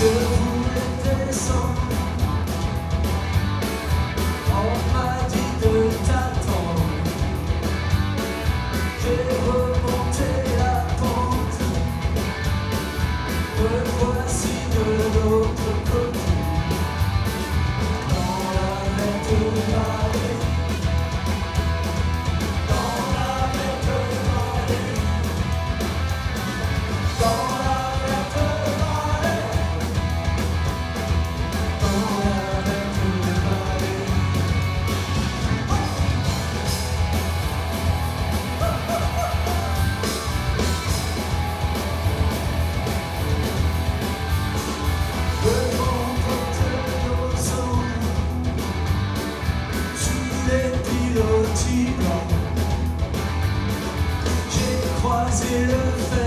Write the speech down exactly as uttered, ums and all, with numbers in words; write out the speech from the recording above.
Je voulais descendre, on m'a dit de t'attendre. J'ai remonté la pente, me voici de l'autre côté, dans la verte vallée, dans la verte vallée, dans la verte vallée, dans la verte vallée. Devant votre sang, sous les pilotis blancs, j'ai croisé le fer.